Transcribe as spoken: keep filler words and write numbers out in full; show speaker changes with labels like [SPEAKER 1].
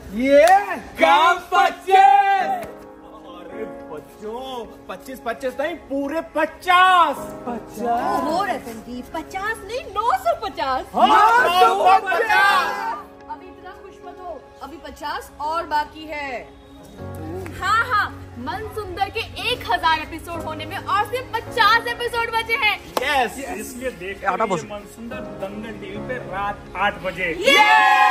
[SPEAKER 1] ये काम पच्चीस। अरे बच्चों, पच्चीस पच्चीस नहीं, पूरे पचास। पचास
[SPEAKER 2] हो रतन पचास नहीं, नौ सौ पचास।
[SPEAKER 1] नौ सौ पचास।
[SPEAKER 2] अभी इतना खुश मत हो, अभी पचास और बाकी है। हाँ हाँ, मन सुंदर के एक हजार एपिसोड होने में और सिर्फ पचास एपिसोड बचे हैं।
[SPEAKER 1] यस,
[SPEAKER 3] इसलिए देख मन सुंदर दंगल टीवी पे रात आठ बजे।
[SPEAKER 2] ये